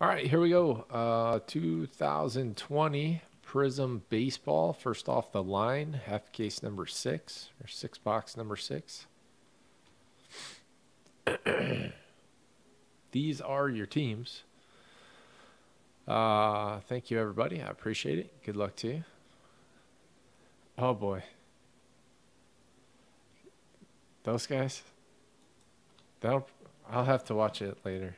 All right, here we go. 2020 Prizm Baseball. First off the line, half case number 6, or 6-box number 6. These are your teams. Thank you, everybody. I appreciate it. Good luck to you. Oh, boy. Those guys? I'll have to watch it later.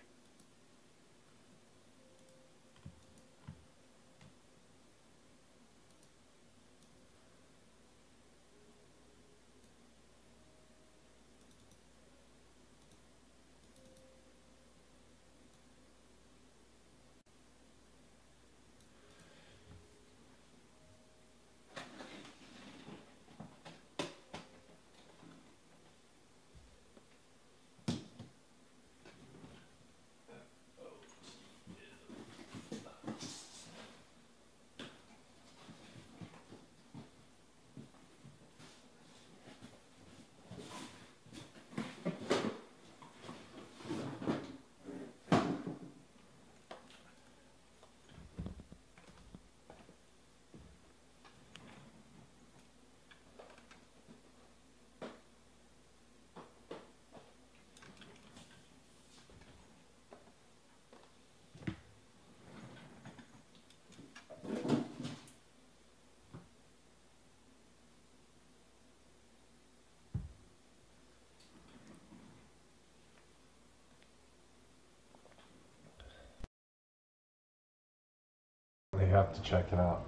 They have to check it out.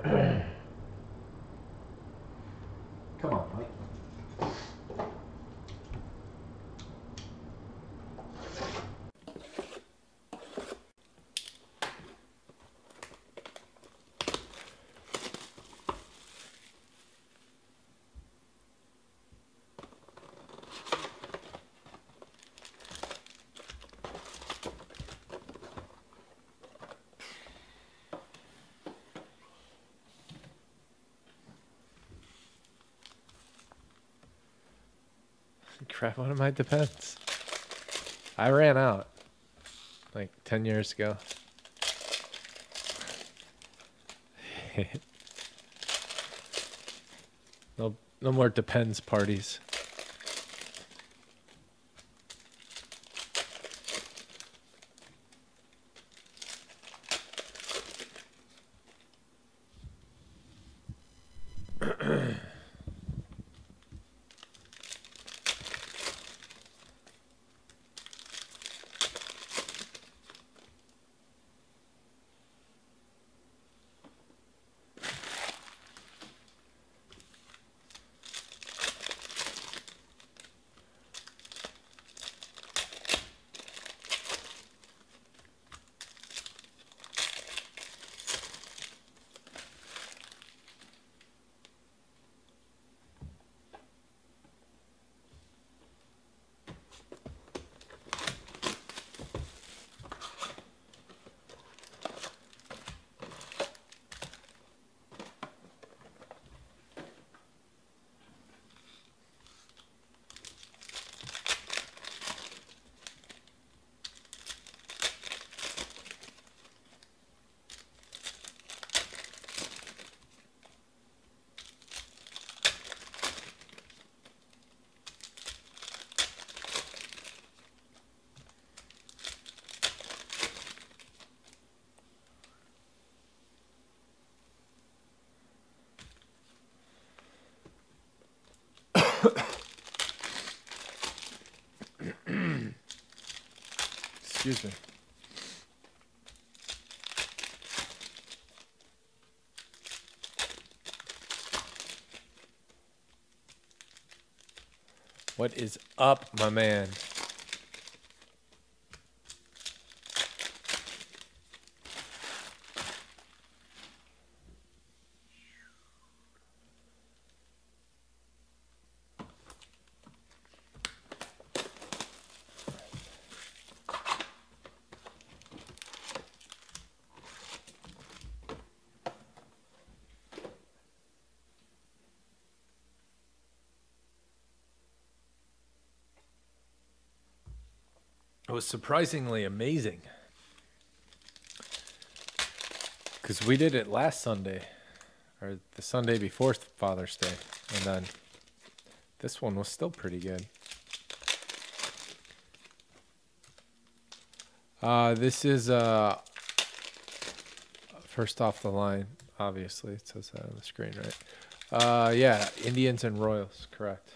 Come on, Mike. Crap, one of my depends. I ran out like 10 years ago. No more depends parties. Excuse me. What is up, my man? It was surprisingly amazing. Because we did it last Sunday, or the Sunday before Father's Day, and then this one was still pretty good. This is first off the line. Obviously, it says that on the screen, right? Yeah, Indians and Royals, correct.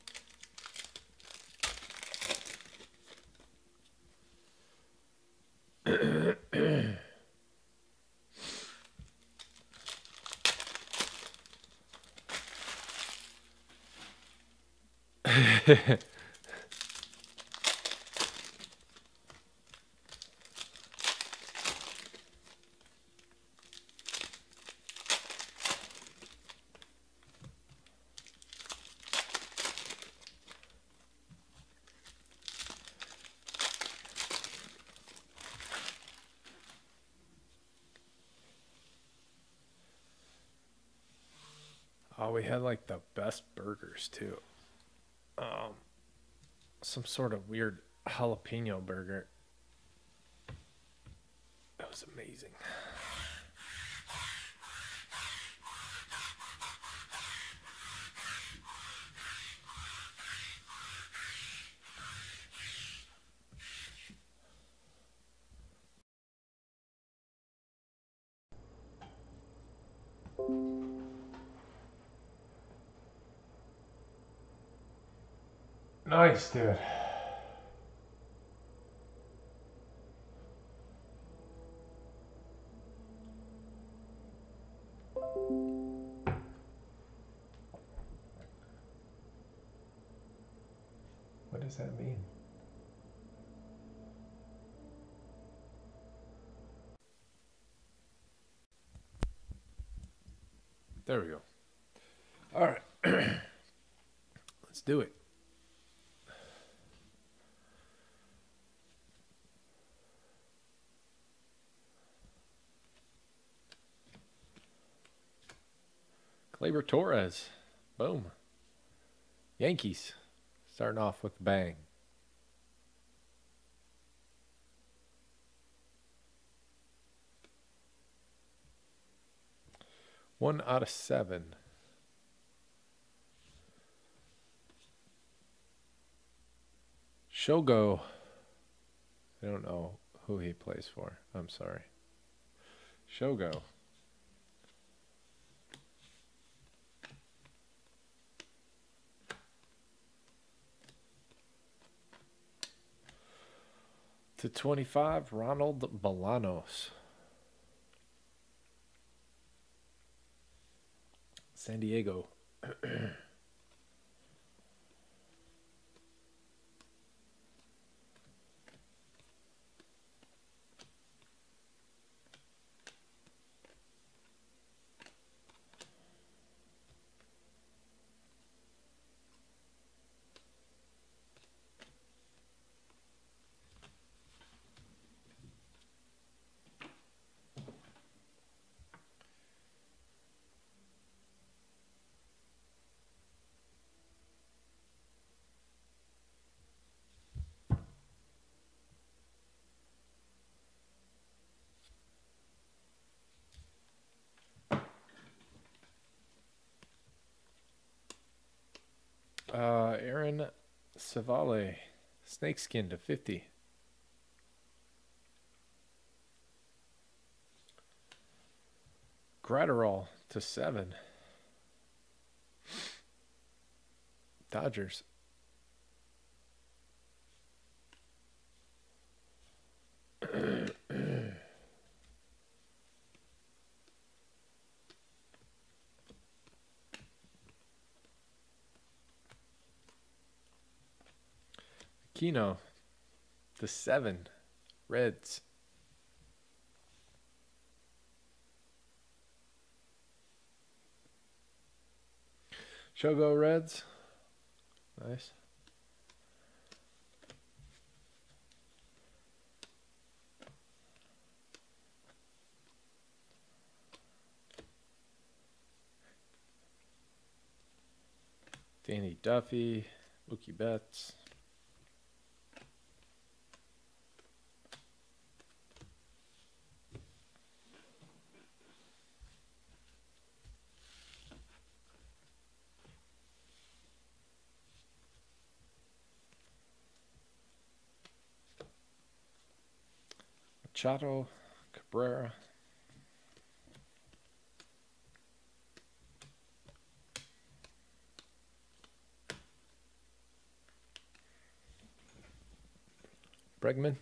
Oh, we had like the best burgers too. Some sort of weird jalapeno burger. That was amazing. Nice, dude. What does that mean? There we go. All right. Let's do it. Gleyber Torres. Boom. Yankees. Starting off with a bang. One out of 7. Shogo. I don't know who he plays for. I'm sorry. Shogo. To 25, Ronald Bolanos. San Diego. Aaron Savale, snakeskin to 50. Gratterall to 7. Dodgers. Kino to 7. Reds. Shogo Reds. Nice. Danny Duffy. Mookie Betts. Machado, Cabrera. Bregman.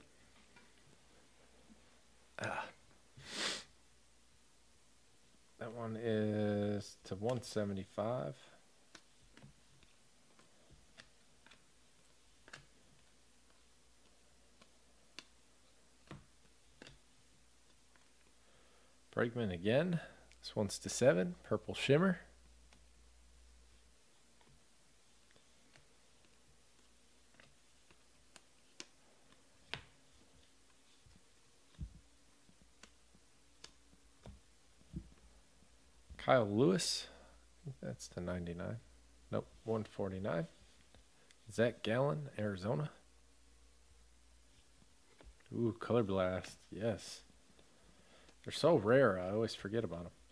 That one is to 175. Bregman again. This one's to 7. Purple Shimmer. Kyle Lewis. I think that's to 99. Nope, 149. Zach Gallen, Arizona. Ooh, Color Blast. Yes. They're so rare, I always forget about them.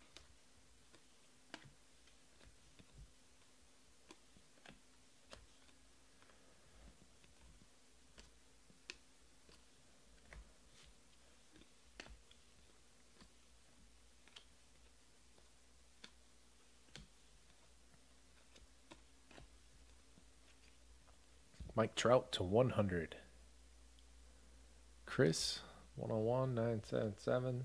Mike Trout to 100. Chris, 101, 977.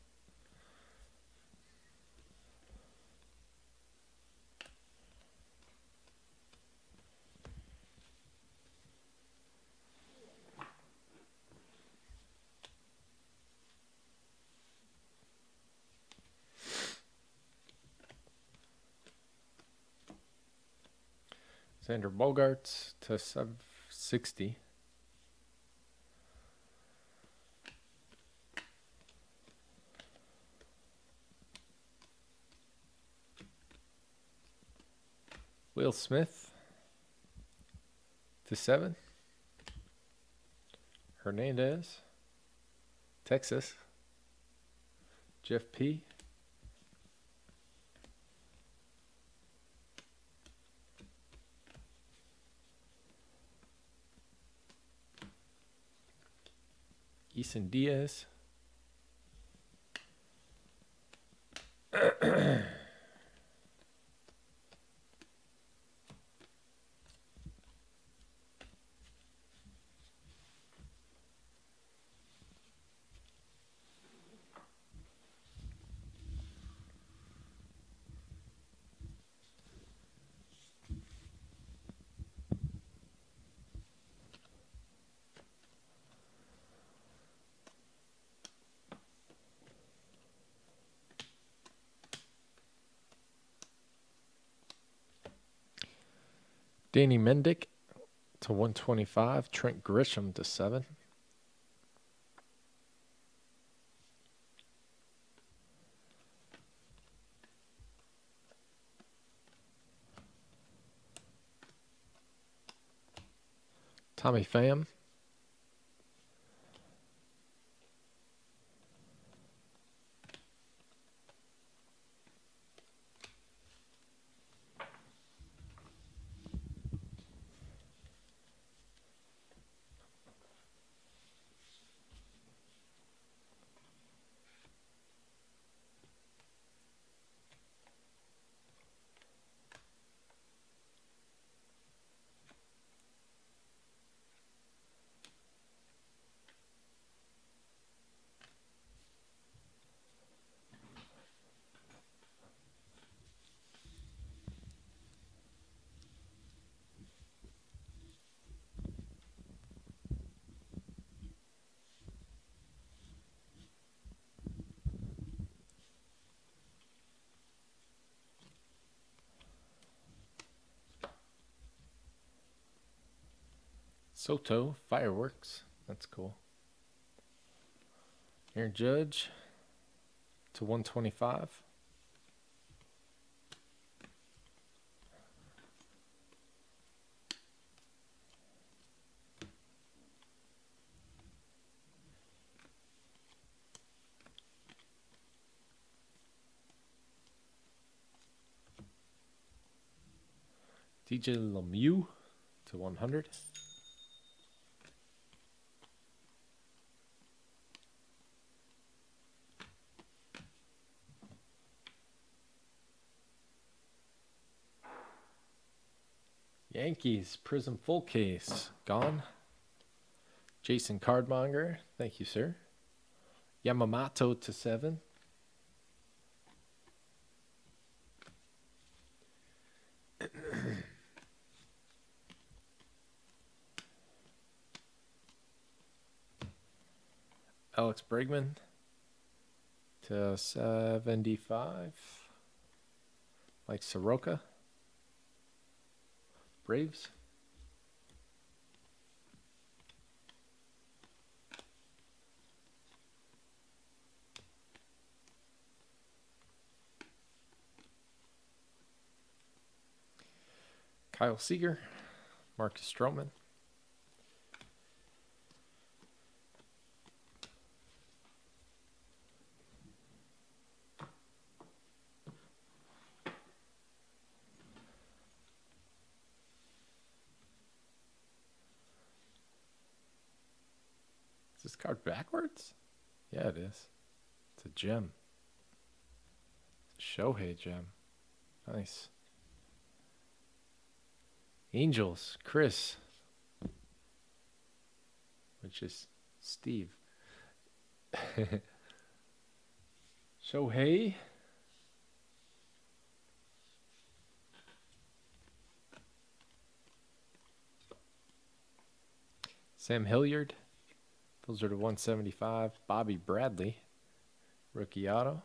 Xander Bogaerts to 60. Will Smith to 7. Hernandez, Texas. Jeff P. Eason Diaz. Danny Mendick to 125. Trent Grisham to 7. Tommy Pham. Soto, Fireworks. That's cool. Aaron Judge to 125. DJ Lemieux to 100. Yankees, Prizm full case. Gone. Jason Cardmonger. Thank you, sir. Yamamoto to 7. Alex Bregman to 75. Mike Soroka. Braves. Kyle Seager. Marcus Stroman. Is this card backwards? Yeah, it is. It's a gem. It's a Shohei gem. Nice. Angels, Chris. Which is Steve. Shohei. Sam Hilliard. Those are to 175. Bobby Bradley. Rookie auto.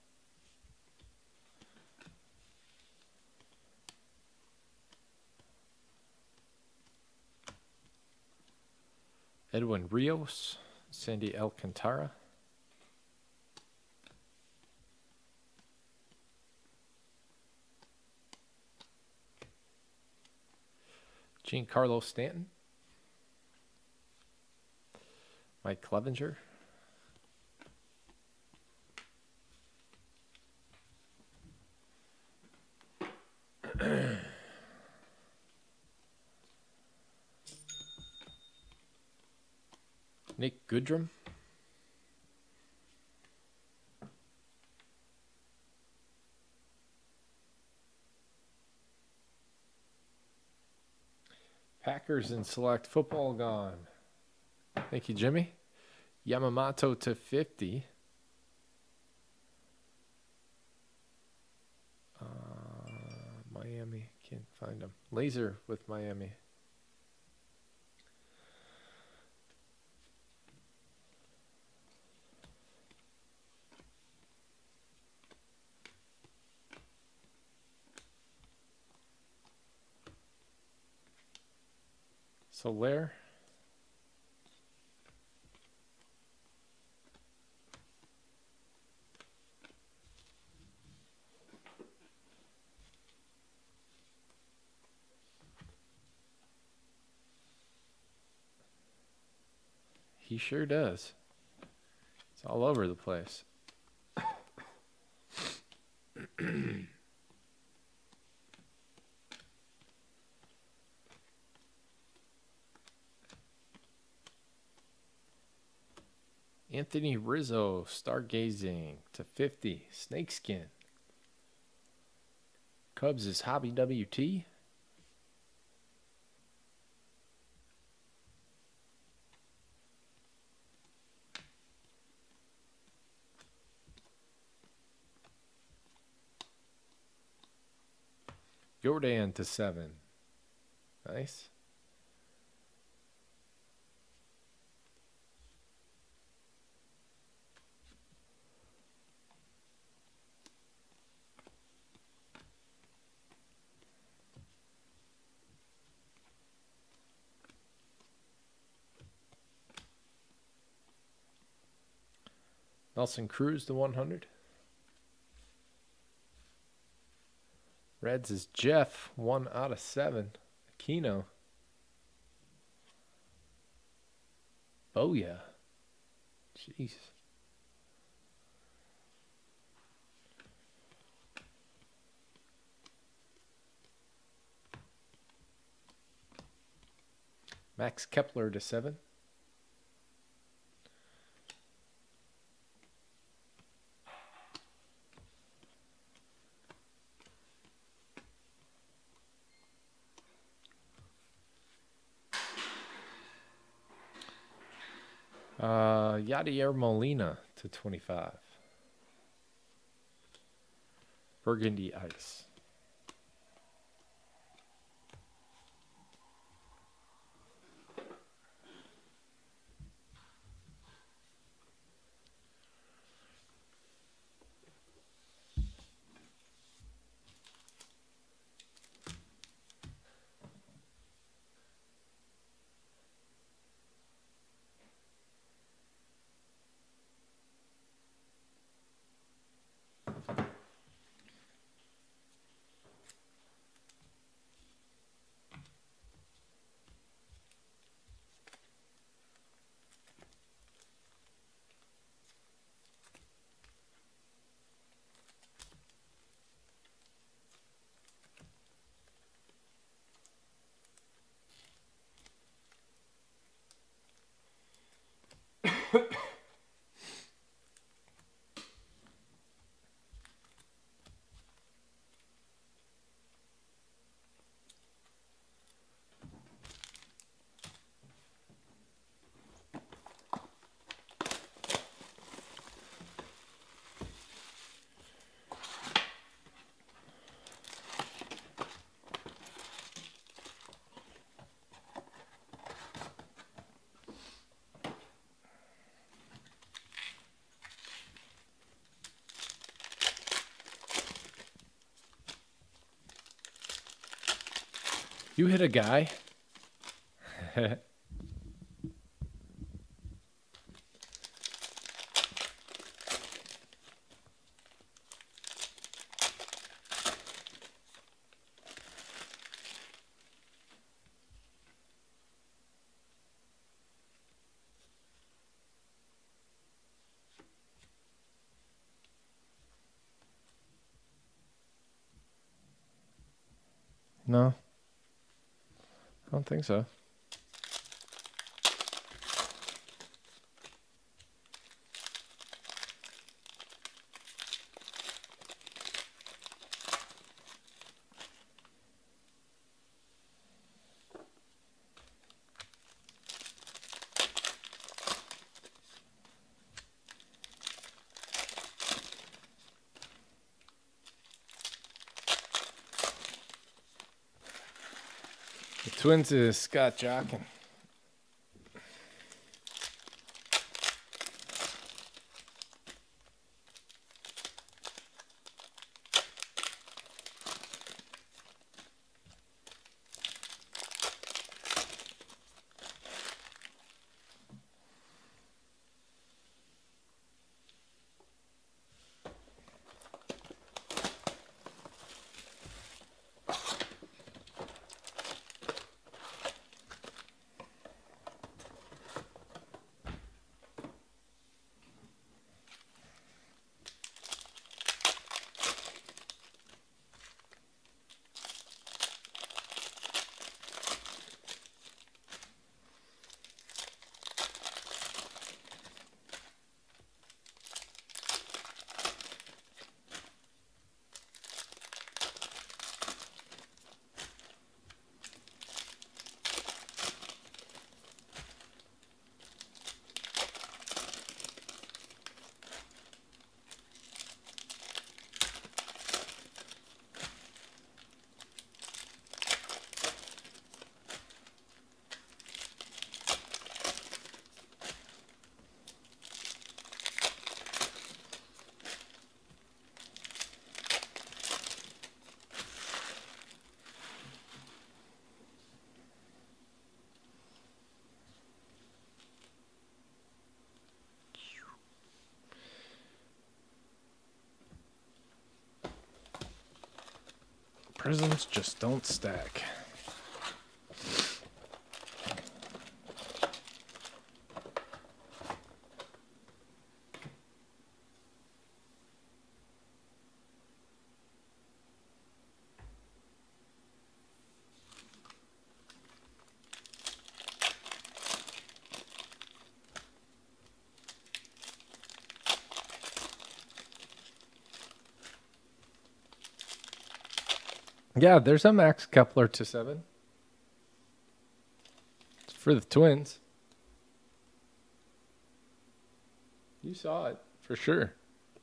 Edwin Rios. Sandy Alcantara. Giancarlo Stanton. Mike Clevenger. Nick Goodrum. Packers and select football gone. Thank you, Jimmy. Yamamoto to 50. Miami. Can't find him. Laser with Miami. Soler. He sure does. It's all over the place. Anthony Rizzo, Stargazing to 50. Snakeskin. Cubs is Hobby WT. Jordan to 7. Nice. Nelson Cruz to 100. Reds is Jeff, 1 out of 7. Aquino. Oh, yeah. Jeez. Max Kepler to 7. Yadier Molina to 25. Burgundy Ice. You hit a guy. No, I don't think so. The Twins is Scott Jochen. Prizms just don't stack. Yeah, there's a Max Kepler to 7. It's for the Twins. You saw it for sure.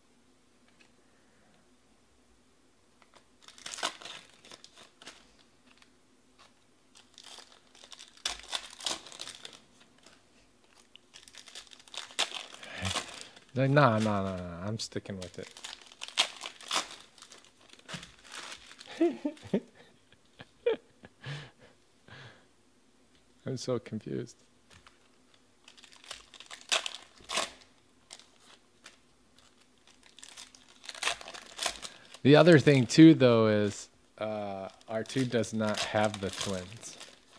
Like, nah, I'm sticking with it. I'm so confused. The other thing, too, though, is R2 does not have the twins.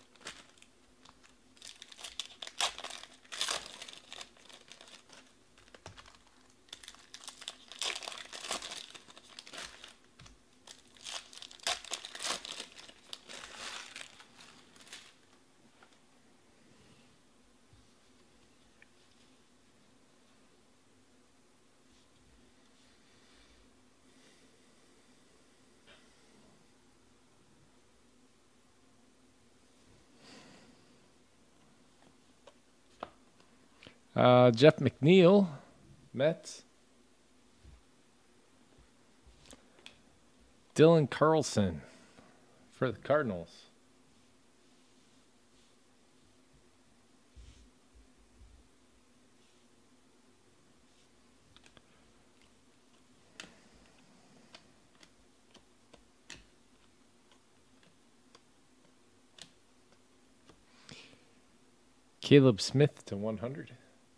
Jeff McNeil, Mets. Dylan Carlson for the Cardinals. Caleb Smith to 100.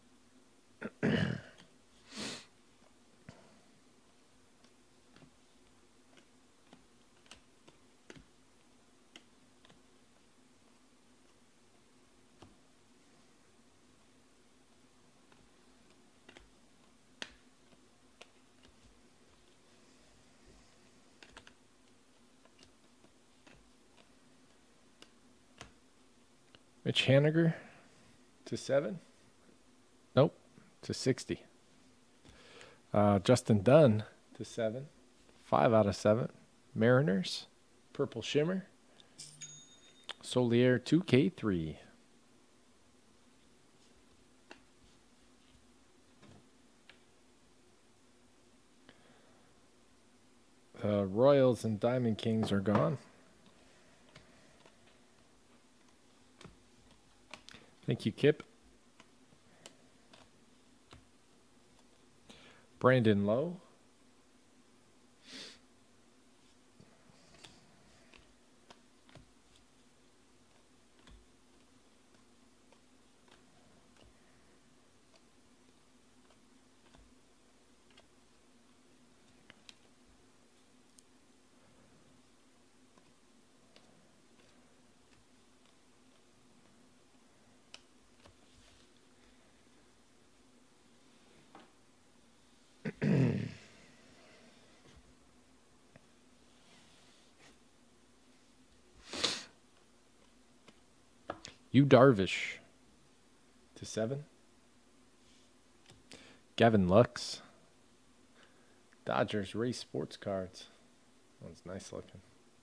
Mitch Haniger to 7. Nope, to 60. Justin Dunn to 7. 5 out of 7. Mariners, Purple Shimmer. Solier 2K3. Royals and Diamond Kings are gone. Thank you, Kip. Brandon Lowe. Yu Darvish to 7. Gavin Lux. Dodgers Race Sports Cards. That one's nice looking.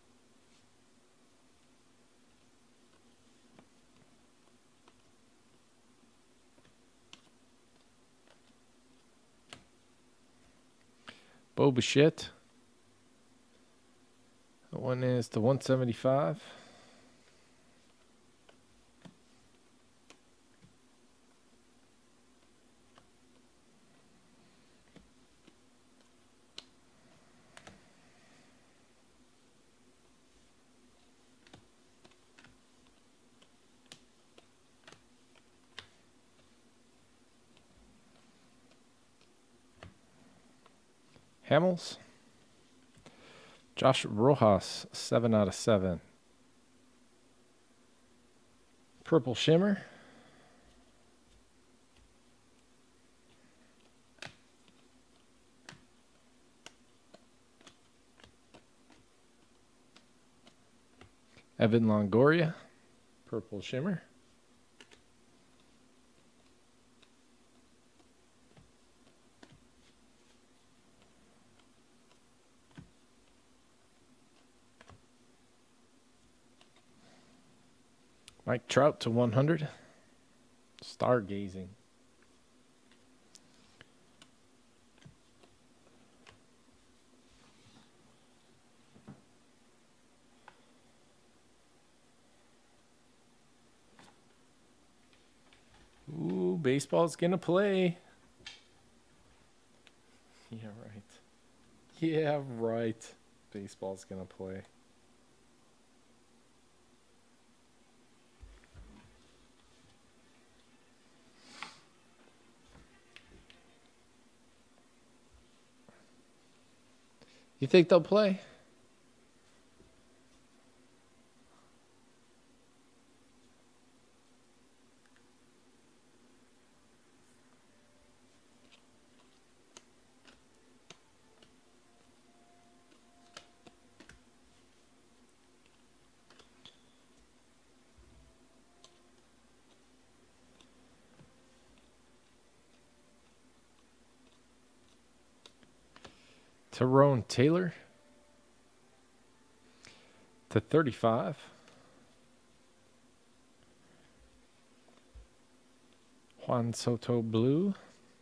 Bo Bichette. That one is to 175. Hamels. Josh Rojas, 7 out of 7. Purple Shimmer. Evan Longoria, Purple Shimmer. Mike Trout to 100. Stargazing. baseball's gonna play. Yeah, right. Yeah, right. Baseball's gonna play. You think they'll play? Tyrone Taylor /35. Juan Soto blue.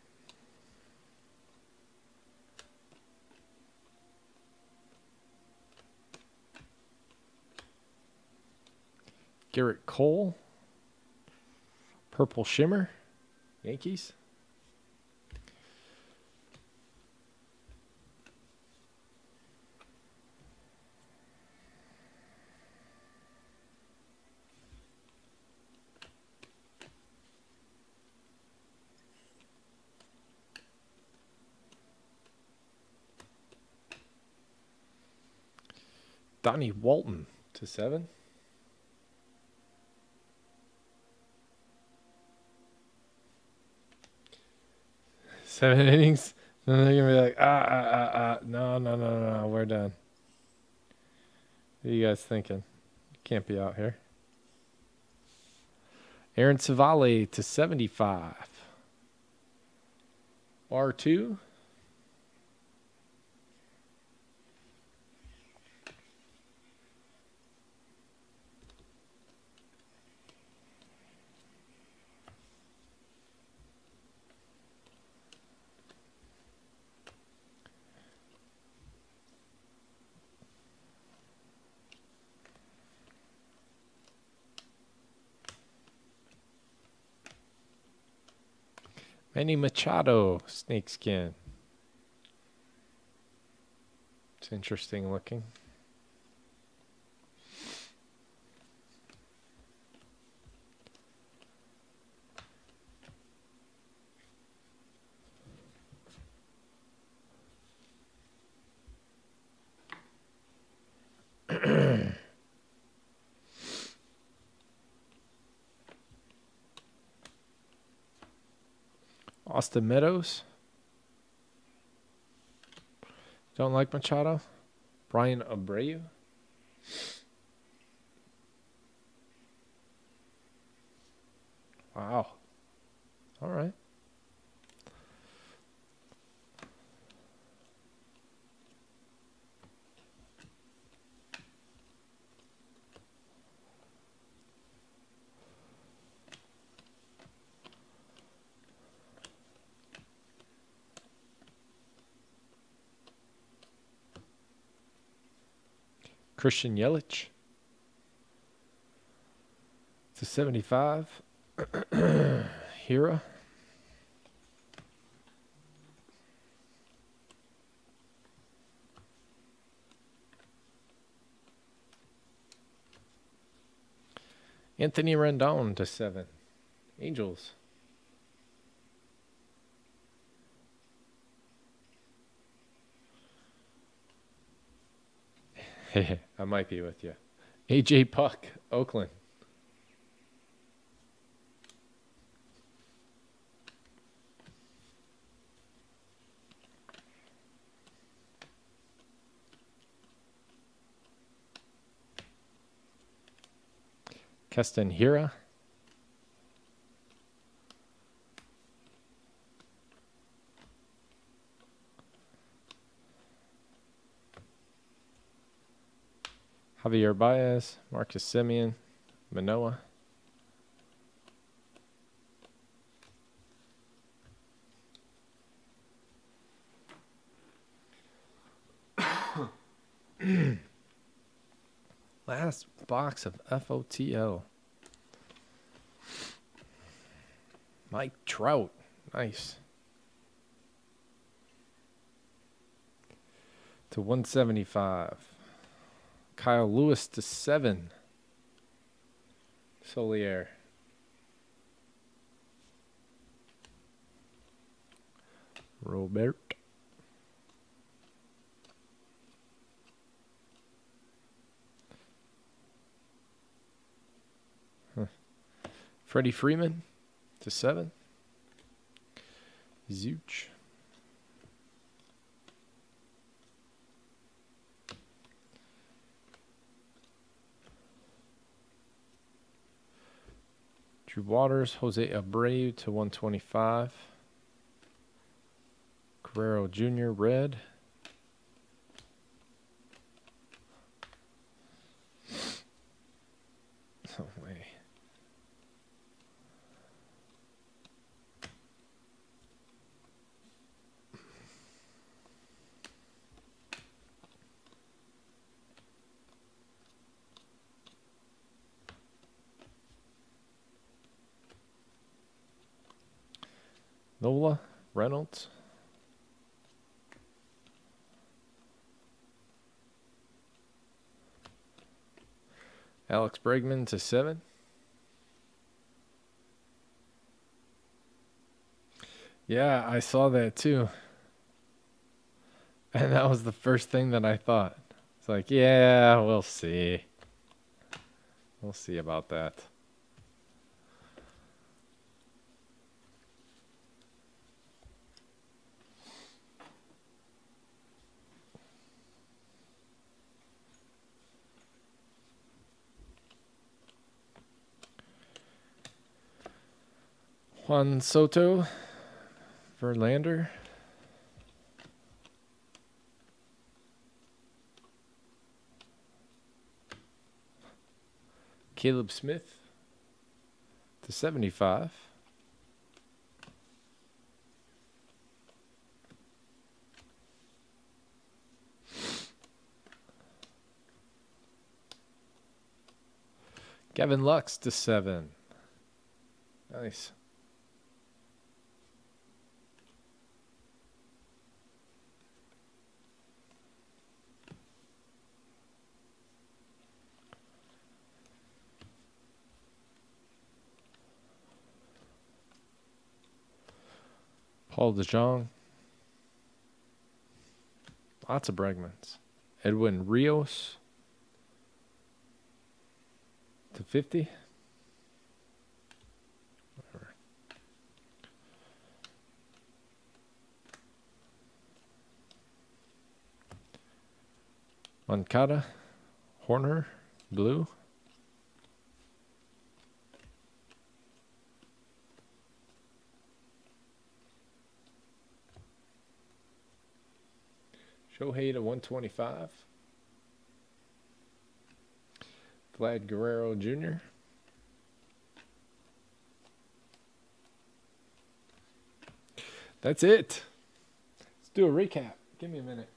Garrett Cole, purple shimmer, Yankees. Donnie Walton /7. Seven innings. Then they're gonna be like, no, we're done. What are you guys thinking? You can't be out here. Aaron Savale /75. R2. Manny Machado snakeskin. It's interesting looking. Austin Meadows. Don't like Machado. Brian Abreu. Wow. All right. Christian Yelich /75. Hira. Anthony Rendon /7. Angels. I might be with you. AJ Puck, Oakland. Keston Hira. Javier Baez, Marcus Semien, Manoah. Last box of FOTL. Mike Trout. Nice. To 175. Kyle Lewis to 7. Solier. Robert. Freddie Freeman to 7. Zooch. Drew Waters, Jose Abreu to 125. Guerrero Jr. red. No way. Nola Reynolds. Alex Bregman to 7. Yeah, I saw that too. And that was the first thing that I thought. It's like, yeah, we'll see. We'll see about that. Juan Soto, Verlander. Caleb Smith to 75. Gavin Lux to 7. Nice. Paul DeJong. Lots of Bregmans. Edwin Rios to 50. Whatever. Moncada. Horner. Blue. Shohei to 125. Vlad Guerrero Jr. That's it. Let's do a recap. Give me a minute.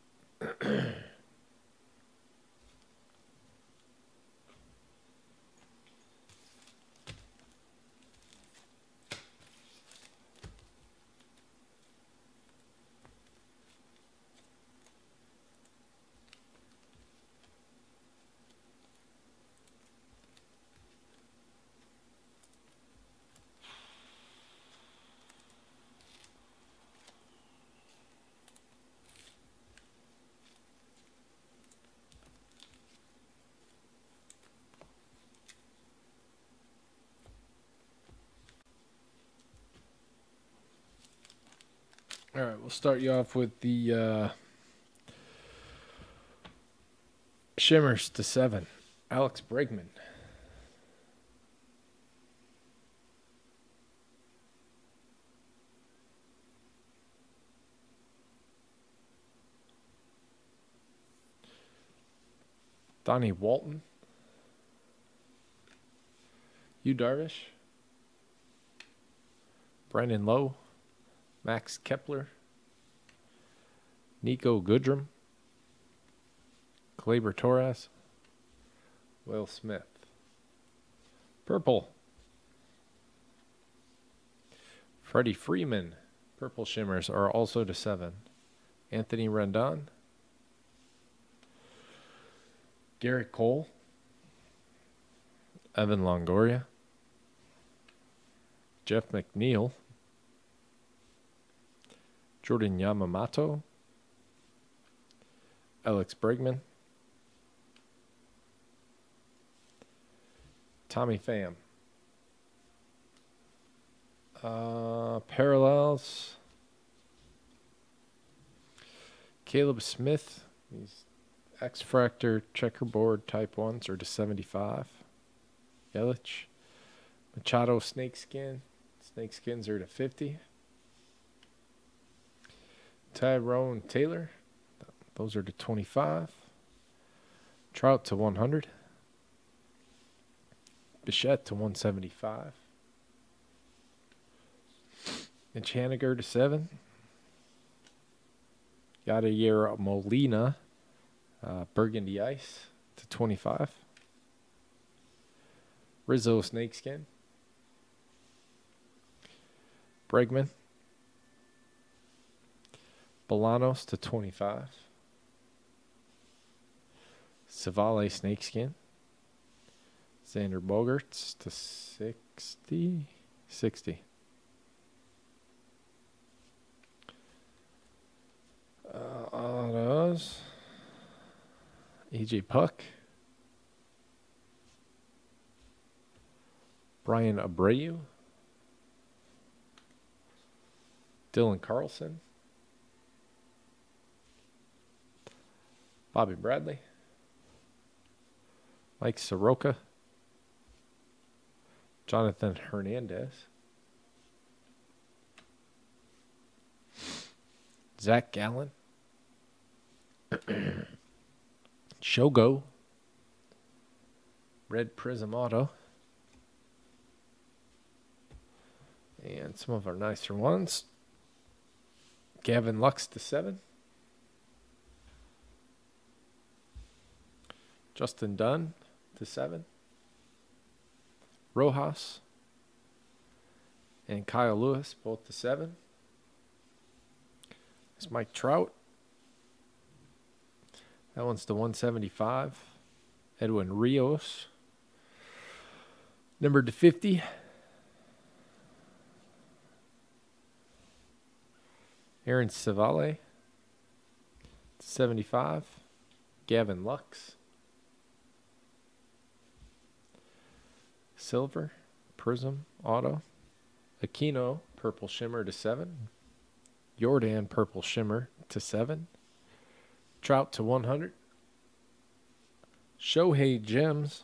All right, we'll start you off with the Shimmers to 7. Alex Bregman. Donnie Walton. Yu Darvish. Brandon Lowe. Max Kepler. Nico Goodrum. Gleyber Torres. Will Smith. Purple. Freddie Freeman. Purple Shimmers are also to 7. Anthony Rendon. Garrett Cole. Evan Longoria. Jeff McNeil. Jordan Yamamoto. Alex Bregman. Tommy Pham. Parallels. Caleb Smith. These X-Fractor checkerboard type 1s are to 75. Yelich. Machado Snakeskin. Snakeskins are to 50. Tyrone Taylor. Those are to 25. Trout to 100. Bichette to 175. Mitch Haniger to 7. Yadier Molina. Burgundy Ice to 25. Rizzo Snakeskin. Bregman. Bolanos to 25. Savale Snakeskin. Xander Bogaerts to 60. 60. Autos. AJ Puck. Brian Abreu. Dylan Carlson. Bobby Bradley. Mike Soroka. Jonathan Hernandez. Zach Gallen. Shogo. Red Prizm Auto. And some of our nicer ones. Gavin Lux to 7. Justin Dunn to 7. Rojas and Kyle Lewis both to 7. It's Mike Trout. That one's to 175. Edwin Rios. Numbered to 50. Aaron Savale. 75. Gavin Lux. Silver. Prizm Auto. Aquino. Purple Shimmer to 7. Jordan Purple Shimmer to 7. Trout to 100. Shohei Gems.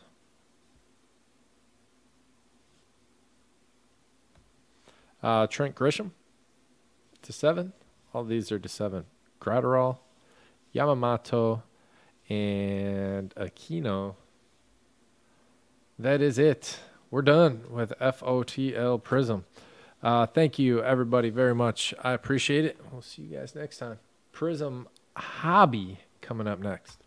Trent Grisham to 7. All these are to 7. Gratterall, Yamamoto, and Aquino. That is it. We're done with FOTL Prizm. Thank you, everybody, very much. I appreciate it. We'll see you guys next time. Prizm Hobby coming up next.